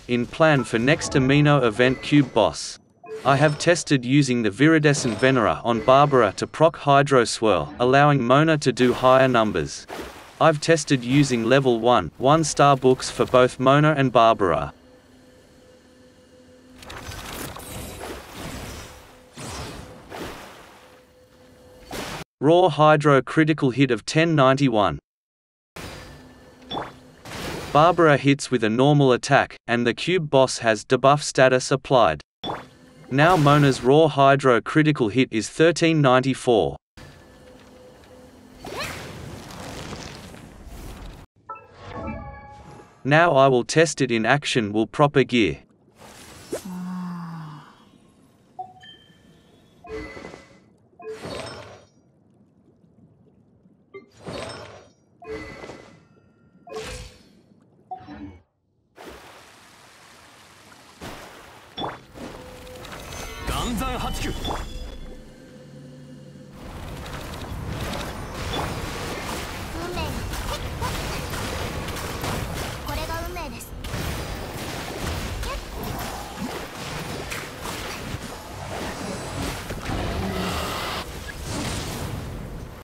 in plan for next Ameno event cube boss. I have tested using the Viridescent Venerer on Barbara to proc Hydro Swirl, allowing Mona to do higher numbers. I've tested using level 1, 1-star books for both Mona and Barbara. Raw Hydro critical hit of 1091. Barbara hits with a normal attack, and the cube boss has debuff status applied. Now Mona's raw Hydro critical hit is 1394. Now I will test it in action with proper gear.